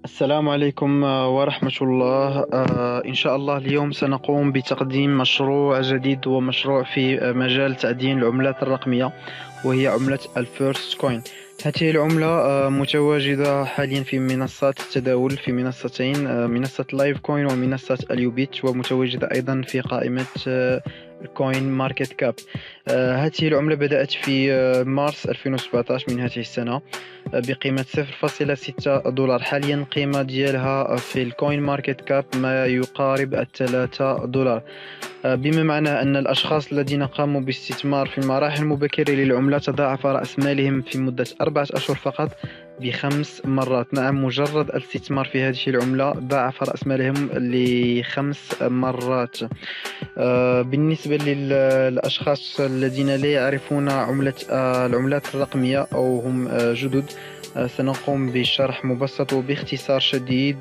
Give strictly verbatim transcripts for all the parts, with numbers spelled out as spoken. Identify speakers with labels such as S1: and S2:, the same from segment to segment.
S1: السلام عليكم آه، ورحمة الله. آه، إن شاء الله اليوم سنقوم بتقديم مشروع جديد ومشروع في آه، مجال تعدين العملات الرقمية، وهي عملة الفيرست كوين. هذه العملة آه، متواجدة حاليا في منصات التداول، في منصتين، آه، منصة لايف كوين ومنصة اليوبيت، ومتواجدة أيضا في قائمة آه، كوين ماركت كاب. آه، هذه العملة بدأت في آه، مارس ألفين وسبعطاش من هذه السنة بقيمة صفر فاصلة ستة دولار. حاليا القيمة ديالها في الكوين ماركت كاب ما يقارب الثلاثة دولار، بما معنى أن الأشخاص الذين قاموا باستثمار في المراحل المبكرة للعملة تضاعف رأس مالهم في مدة أربعة أشهر فقط بخمس مرات. نعم، مجرد الاستثمار في هذه العملة ضاعف رأس مالهم لخمس مرات. آه، بالنسبة للأشخاص الذين لا يعرفون عملة آه، العملات الرقمية أو هم آه، جدد، آه، سنقوم بشرح مبسط وباختصار شديد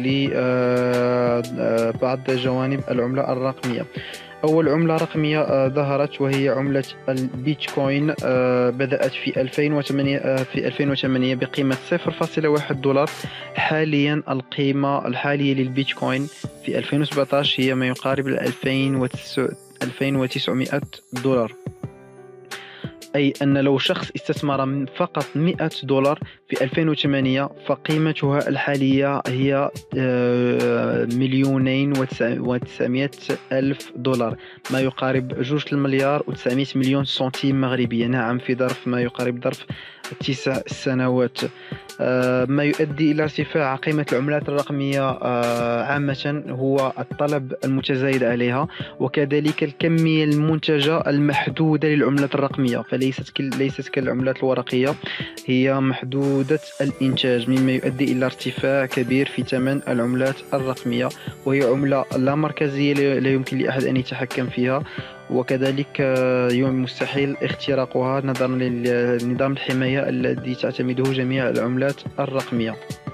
S1: لبعض جوانب العملة الرقمية. أول عملة رقمية آه، ظهرت وهي عملة البيتكوين. آه، بدأت في ألفين وثمانية آه، في ألفين وثمانية بقيمة صفر فاصلة واحد دولار. حاليا القيمة الحالية للبيتكوين في ألفين وسبعطاش هي ما يقارب ال ألفين وتسعمائة دولار، أي أن لو شخص استثمر من فقط مئة دولار في ألفين وثمانية فقيمتها الحالية هي آه، مليونين وتسعمائة ألف دولار، ما يقارب جوج المليار وتسعمائة مليون سنتيم مغربية. نعم، في ظرف ما يقارب ظرف تسع سنوات. آه، ما يؤدي إلى ارتفاع قيمة العملات الرقمية آه، عامة هو الطلب المتزايد عليها، وكذلك الكمية المنتجة المحدودة للعملات الرقمية، فليست كل ليست كالعملات الورقية، هي محدودة الإنتاج، مما يؤدي إلى ارتفاع كبير في ثمن العملات الرقمية. وهي عملة لا مركزية، لا يمكن لأحد أن يتحكم فيها، وكذلك يوم مستحيل اختراقها نظرا لنظام الحماية الذي تعتمده جميع العملات الرقمية.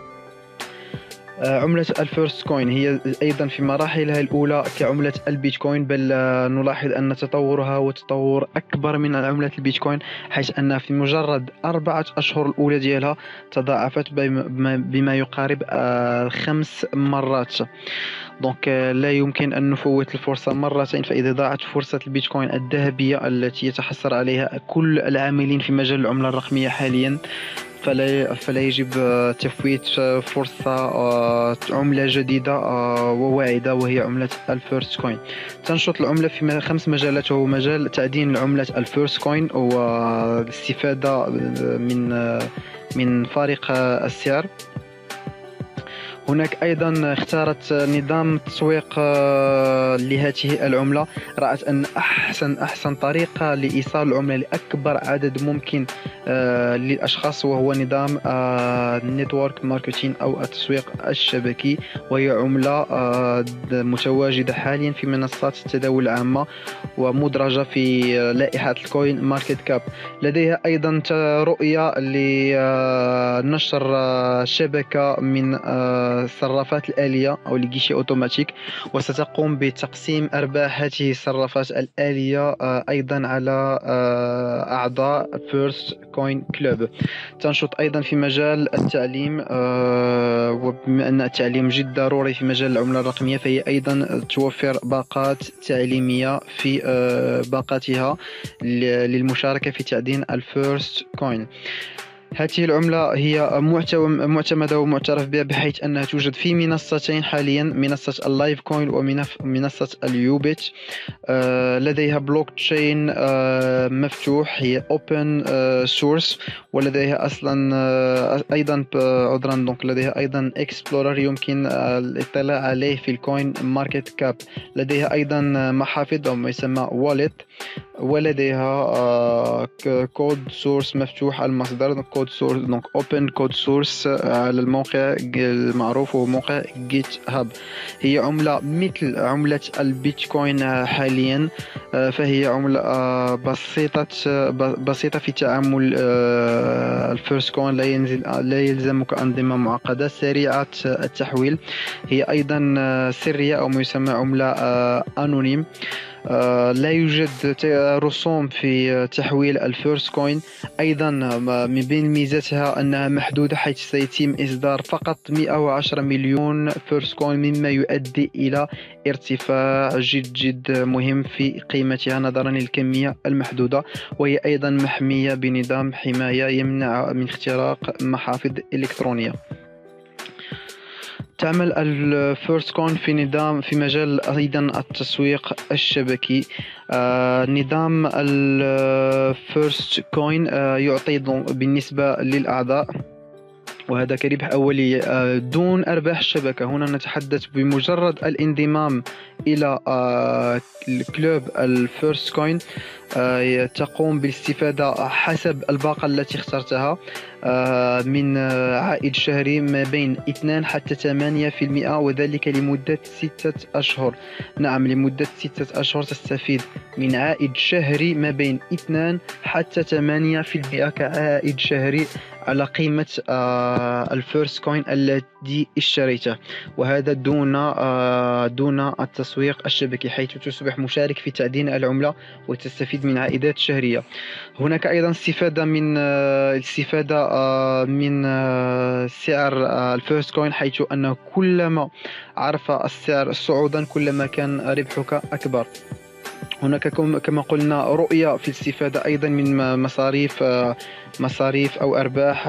S1: عملة الفيرست كوين هي أيضا في مراحلها الأولى كعملة البيتكوين، بل نلاحظ أن تطورها هو تطور أكبر من عملة البيتكوين، حيث أنها في مجرد أربعة أشهر الأولى ديالها تضاعفت بما يقارب خمس مرات. دونك لا يمكن أن نفوت الفرصة مرتين، فإذا ضاعت فرصة البيتكوين الذهبية التي يتحصل عليها كل العاملين في مجال العملة الرقمية حاليا، فلا فلا يجب تفويت فرصة عملة جديدة وواعدة، وهي عملة الفيرست كوين. تنشط العملة في خمس مجالات، وهو مجال تعدين عملة الفيرست كوين والاستفادة من من فارق السعر. هناك أيضا اختارت نظام التسويق لهذه العملة، رأت أن أحسن أحسن طريقة لإيصال العملة لأكبر عدد ممكن للأشخاص وهو نظام النتورك ماركتين أو التسويق الشبكي، وهي عملة متواجدة حاليا في منصات التداول العامة ومدرجة في لائحة الكوين ماركت كاب. لديها أيضا رؤية لنشر شبكة من الصرافات الآلية أو الجيشي أوتوماتيك، وستقوم بتقسيم أرباح هذه الصرافات الآلية أيضا على أعضاء فيرست كوين كلوب. تنشط أيضا في مجال التعليم، وبما أن التعليم جد ضروري في مجال العملة الرقمية، فهي أيضا توفر باقات تعليمية في باقاتها للمشاركة في تعدين الفيرست كوين. هذه العملة هي معتمدة ومعترف بها، بحيث أنها توجد في منصتين حاليا، منصة اللايف كوين ومنصة اليوبيت. آه لديها بلوك تشين آه مفتوح، هي اوبن سورس، ولديها اصلا آه ايضا عذرا دونك لديها ايضا اكسبلورر يمكن آه الاطلاع عليه في الكوين ماركت كاب. لديها ايضا محافظ او ما يسمى واليت، ولديها كود سورس مفتوح المصدر، كود سورس دونك اوبن كود سورس على الموقع المعروف وهو موقع جيت هاب. هي عملة مثل عملة البيتكوين حاليا، فهي عملة بسيطة بسيطة في تعامل. الفيرست كوين لا ينزل لا يلزمك أنظمة معقدة، سريعة التحويل، هي أيضا سرية أو ما يسمى عملة أنونيم. آه، لا يوجد ت- رسوم في تحويل الفيرست كوين. أيضا ما- من بين ميزاتها أنها محدودة، حيث سيتم إصدار فقط مئة وعشرة مليون فيرست كوين، مما يؤدي إلى ارتفاع جد جد مهم في قيمتها نظرا للكمية المحدودة. وهي أيضا محمية بنظام حماية يمنع من اختراق محافظ إلكترونية. تعمل الفيرست كوين في نظام في مجال أيضا التسويق الشبكي. آه نظام الفيرست كوين آه يعطي بالنسبة للأعضاء، وهذا كربح أولي آه دون أرباح الشبكة. هنا نتحدث بمجرد الانضمام إلى آه الكلوب الفيرست كوين آه تقوم بالاستفادة حسب الباقة التي اخترتها آه من آه عائد شهري ما بين اثنين حتى ثمانية في المئة، وذلك لمدة ستة أشهر. نعم، لمدة ستة أشهر تستفيد من عائد شهري ما بين اثنين حتى ثمانية في المئة كعائد شهري على قيمة آه الفيرست كوين الذي اشتريته، وهذا دون آه دون التسويق الشبكي، حيث تصبح مشارك في تعدين العملة وتستفيد من عائدات شهرية. هناك أيضا استفادة من آه الاستفادة آه من آه سعر آه الفيرست كوين، حيث أنه كلما عرف السعر صعودا كلما كان ربحك أكبر. هناك كما قلنا رؤية في الاستفادة أيضا من مصاريف مصاريف أو أرباح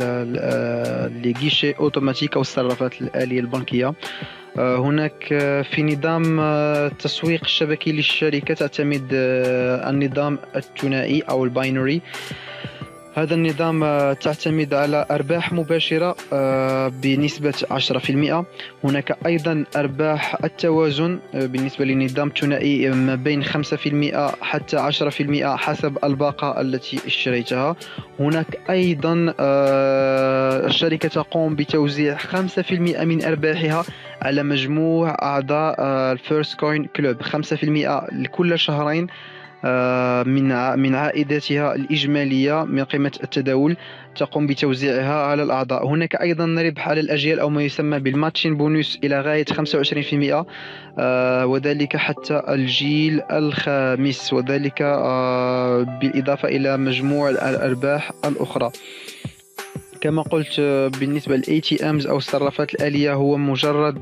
S1: لجيشي أوتوماتيك أو الصرافات الآلية البنكية. هناك في نظام التسويق الشبكي للشركة تعتمد النظام الثنائي أو الباينري. هذا النظام تعتمد على أرباح مباشرة بنسبة عشرة في المئة. هناك أيضا أرباح التوازن بالنسبة لنظام ثنائي ما بين خمسة في المئة حتى عشرة في المئة حسب الباقة التي اشتريتها. هناك أيضا الشركة تقوم بتوزيع خمسة في المئة من أرباحها على مجموع أعضاء الفيرست كوين كلوب، خمسة في المئة لكل شهرين من من عائداتها الإجمالية من قيمة التداول تقوم بتوزيعها على الأعضاء. هناك أيضا ربح على الأجيال أو ما يسمى بالماتشين بونوس إلى غاية خمسة وعشرين في المئة، وذلك حتى الجيل الخامس، وذلك بالإضافة إلى مجموع الأرباح الأخرى. كما قلت بالنسبة لل إيه تي إمز أو الصرافات الآلية هو مجرد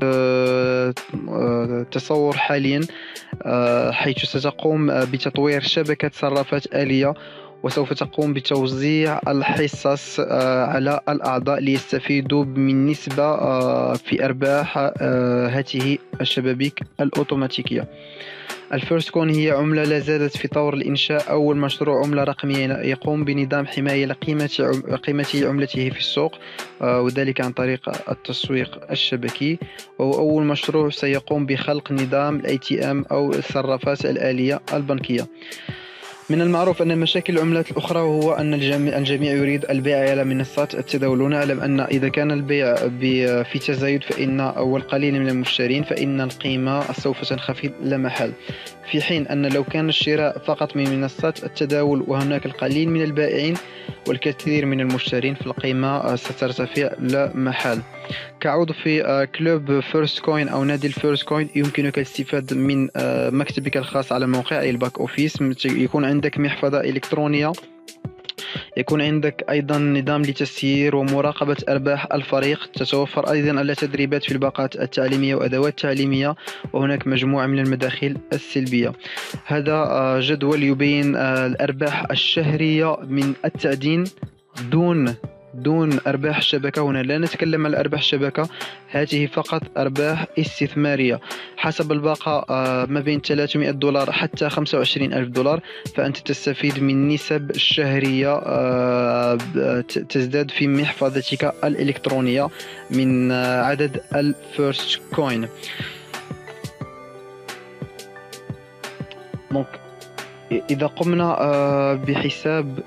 S1: تصور حاليا، حيث ستقوم بتطوير شبكة صرافات آلية وسوف تقوم بتوزيع الحصص على الأعضاء ليستفيدوا من نسبة في أرباح هذه الشبابيك الأوتوماتيكية. الفيرست كوين هي عملة لا زالت في طور الإنشاء، أول مشروع عملة رقمية يقوم بنظام حماية لقيمة قيمة عملته في السوق، وذلك عن طريق التسويق الشبكي. وهو أول مشروع سيقوم بخلق نظام ال إيه تي إم أو الصرافات الآلية البنكية. من المعروف أن مشاكل العملات الأخرى هو أن الجميع, الجميع يريد البيع على منصات التداول. ونعلم أن إذا كان البيع في تزايد فإن أو القليل من المشترين فإن القيمة سوف تنخفض لا محال، في حين أن لو كان الشراء فقط من منصات التداول وهناك القليل من البائعين والكثير من المشترين فالقيمة سترتفع لا محال. كعضو في كلوب فيرست كوين أو نادي الفيرست كوين يمكنك الاستفادة من مكتبك الخاص على الموقع أي الباك أوفيس. يكون عندك محفظة إلكترونية، يكون عندك أيضا نظام لتسيير ومراقبة أرباح الفريق، تتوفر أيضا التدريبات في الباقات التعليمية وأدوات تعليمية، وهناك مجموعة من المداخيل السلبية. هذا جدول يبين الأرباح الشهرية من التعدين دون دون أرباح الشبكة. هنا لا نتكلم عن أرباح الشبكة، هذه فقط أرباح استثمارية حسب الباقة ما بين ثلاثمئة دولار حتى خمسة وعشرين ألف دولار، فأنت تستفيد من نسب شهرية تزداد في محفظتك الإلكترونية من عدد الفيرست كوين. إذا قمنا بحساب،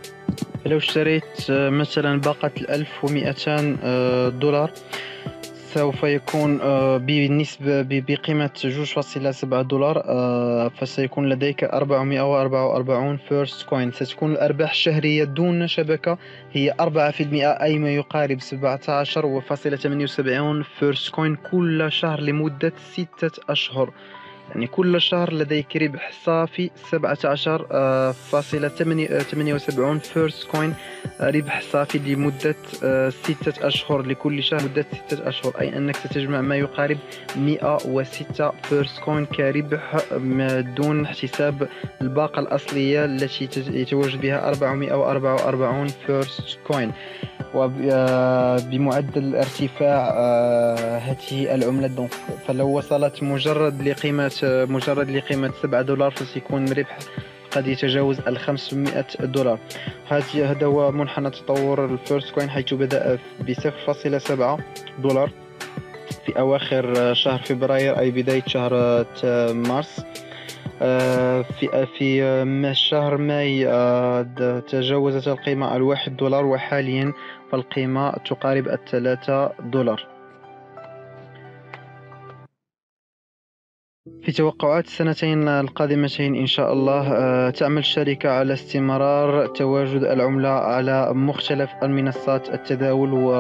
S1: لو اشتريت مثلا باقة الألف ومئتان دولار سوف يكون آه، بالنسبة ب- بقيمة جوج فاصلة سبعة دولار، آه، فسيكون لديك أربعمائة وأربعة وأربعين فيرست كوين. ستكون الأرباح الشهرية دون شبكة هي أربعة في المئة، أي ما يقارب سبعة عشر فاصلة ثمانية وسبعين فيرست كوين كل شهر لمدة ستة أشهر. يعني كل شهر لديك ربح صافي سبعة عشر آه، فاصلة ثمانية وسبعين فيرست كوين، آه، ربح صافي لمدة آه، ستة أشهر، لكل شهر مدة ستة أشهر، أي أنك ستجمع ما يقارب مئة وستة فيرست كوين كربح م- دون حساب الباقة الأصلية التي تج- يتواجد بها أربعمائة وأربعة وأربعين فيرست كوين. وبمعدل ارتفاع آه، هذه العملة دونك، فلو وصلت مجرد لقيمة مجرد لقيمة سبعة دولار فسيكون ربح قد يتجاوز ال خمسمائة دولار. هذه هذا هو منحنى تطور الفيرست كوين، حيث بدأ ب صفر فاصلة سبعة دولار في أواخر شهر فبراير، أي بداية شهر مارس. آه، في في آه، شهر ماي آه، د- تجاوزت القيمة الواحد دولار، وحاليا فالقيمة تقارب الثلاثة دولار. في توقعات السنتين القادمتين إن شاء الله آه، تعمل الشركة على استمرار تواجد العملة على مختلف المنصات التداول، و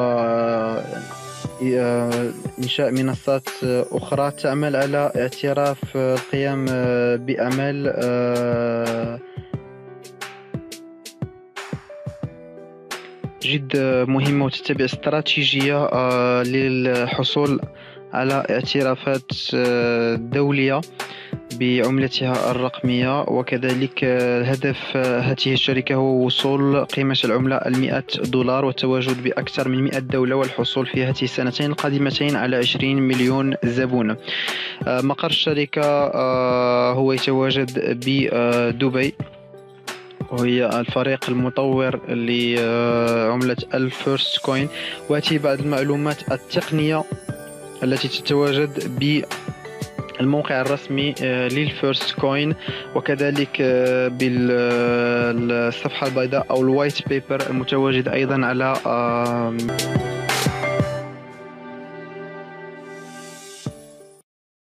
S1: آه، إنشاء منصات آه، أخرى تعمل على اعتراف آه، القيام آه، بأعمال آه، جد مهمة، وتتبع استراتيجية آه، للحصول على اعترافات آه، دولية بعملتها الرقمية. وكذلك آه، هدف آه، هذه الشركة هو وصول قيمة العملة المئة دولار، والتواجد بأكثر من مئة دولة، والحصول في هذه السنتين القادمتين على عشرين مليون زبون. آه، مقر الشركة آه، هو يتواجد بدبي، وهي الفريق المطور لعملة الفيرست كوين. وهذه بعض المعلومات التقنية التي تتواجد بالموقع الرسمي للفيرست كوين، وكذلك بالصفحة البيضاء أو الوايت بيبر المتواجد أيضا على